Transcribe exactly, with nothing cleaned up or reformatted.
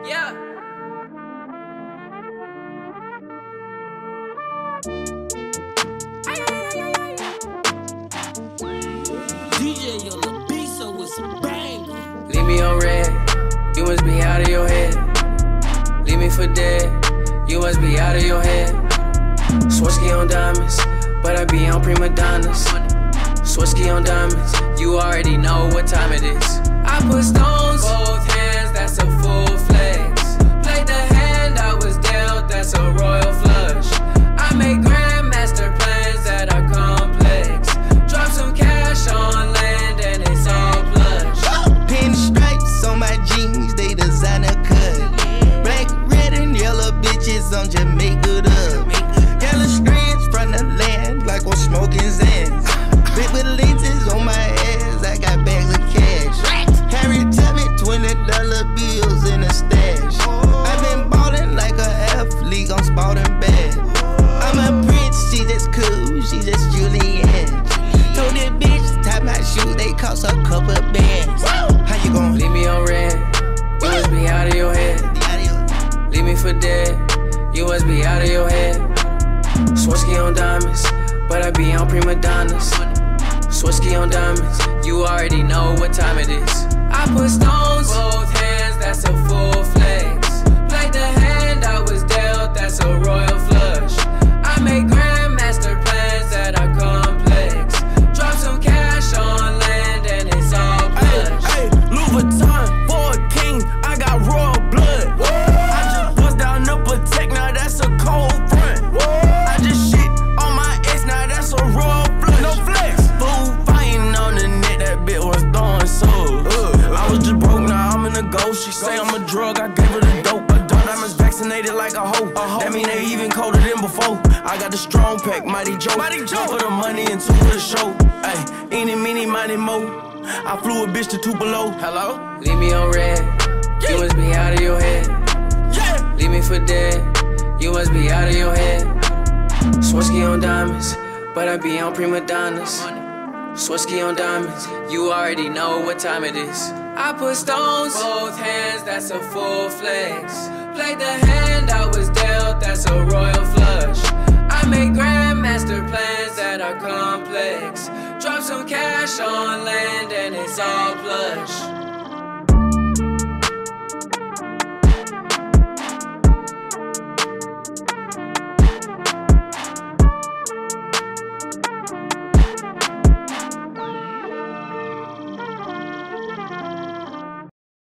Yeah. D J on the beat, so it's a banger. Leave me on red, you must be out of your head. Leave me for dead, you must be out of your head. Swarovski on diamonds, but I be on prima donnas. Swarovski on diamonds, you already know what time it is. I put stones, both hands, that's a full flex. Played the hand I was dealt, that's a royal flush. I make grandmaster plans that are complex. Drop some cash on land and it's all plush. Pinstripes on my jeans, they designer cut. Black, red, and yellow bitches on Jamaica'd. Yellow strands from the land, like we're smoking Xans. Big with lenses on my ass, I got bags of cash. Harriet Tubman, twenty dollar bills in a stash. I've been ballin' like an athlete, I'm sporting bad. I'm a prince, she just cool, she just Julianne. Told that bitch, tie my shoes, they cost a couple bands. How you gon' leave me on red? You must be out of your head. Leave me for dead, you must be out of your head. Swarovski on diamonds, but I be on prima donnas. Swarovski on diamonds, you already know what time it is. I put stones, both hands, that's a full flex. Played the hand I was dealt, that's a royal flush. I make grandmaster plans that are complex. Drop some cash on land and it's all plush. Hey, hey, Louis Vuitton, for a king, I got royal blood. Whoa. I just bust down up a tech, now that's a cold front. Whoa. I just shit on my ex, now that's a royal flush. No flex. Fool fighting on the net, that bitch was throwing souls. Uh, I was just broke, now I'm in the ghost. She say I'm a drug, I gave her the dope. A dope diamonds vaccinated like a hoe. That mean they even colder than before. I got the strong pack, Mighty Joe. Mighty Joe. Two for the money and two for the show. Ay, eeny, meeny, miny, mo. I flew a bitch to Tupelo. Hello? Leave me on red, yeah. You must be out of your head. Yeah. Leave me for dead, you must be out of your head. Swarovski on diamonds, but I be on prima donnas. Swarovski on diamonds, you already know what time it is. I put stones, both hands, that's a full flex. Played the hand I was dealt, that's a royal flush. I make grandmaster plans that are complex. Drop some cash on land and it's all plush.